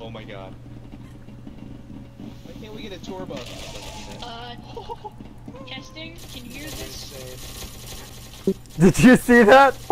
Oh my god. Why can't we get a tour bus? Testing, can you hear this? Did you see that?